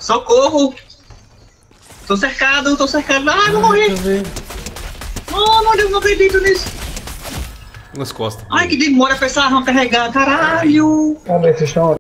Socorro! Tô cercado, tô cercado. Ai, vou morrer! Oh, meu Deus, não acredito nisso! Nas costas. Ai, que demora pra essa arma carregar, caralho! Vamos ver se estão